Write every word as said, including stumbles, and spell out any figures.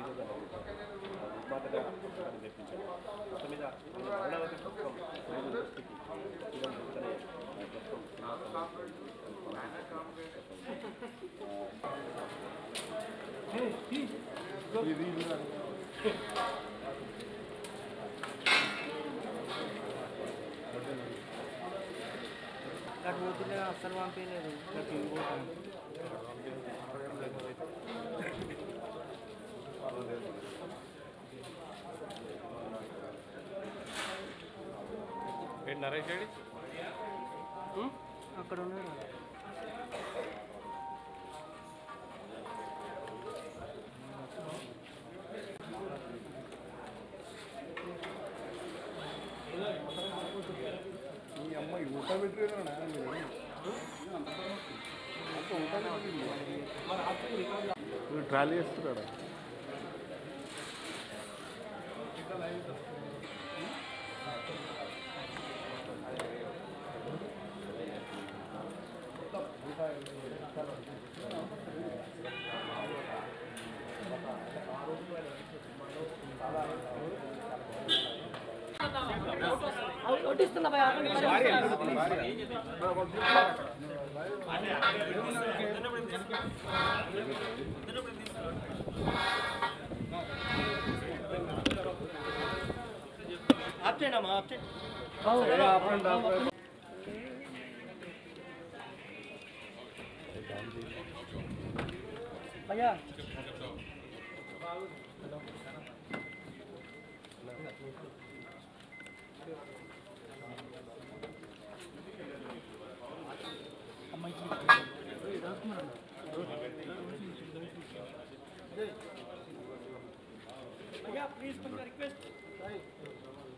నిర్మాతగా తెప్పించారు. మొత్తం మీద అమరావతి ప్రభుత్వం దృష్టికి నాకు పోతుంటే అస్సలు పంపించలేదు. నాకు ఇంకోటాను నరేష్ రెడ్డి అక్కడ ఉన్నాడు. ఈ అమ్మాయి ఊట పెట్టినా ట్రాలీ వేస్తున్నాడా? నోటిస్తున్నా ఆప్షన్ అమ్మా ఆప్షన్ భయ్యా भैया प्लीज रिक्वेस्ट